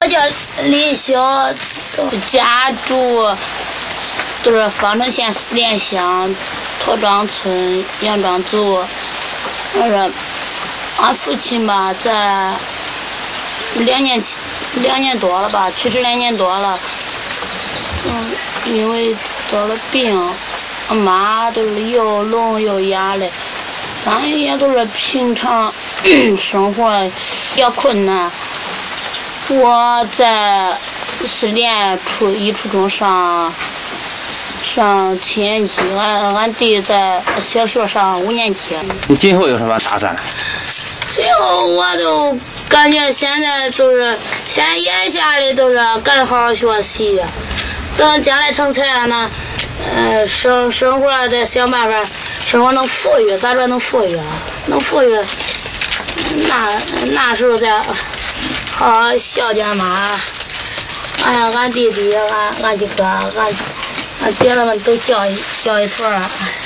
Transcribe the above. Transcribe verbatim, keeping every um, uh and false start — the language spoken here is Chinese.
我叫林晓，家住都是方城县四店乡驼庄村杨庄组。我说俺父亲吧，在两年两年多了吧，去世两年多了。嗯，因为得了病，俺妈都是又聋又哑的，反正也都是平常生活比较困难。我在四店初一初中上上七年级，俺俺弟在小学上五年级。 你今后有什么打算？ 最后我都感觉现在都是现在眼下的都是赶紧好好学习，等将来成才了呢，呃，生生活得想办法，生活能富裕，咋说能富裕啊？能富裕，那那时候再好好孝敬妈。哎呀，俺弟弟，俺俺几哥，俺俺姐他们都叫一叫一坨儿。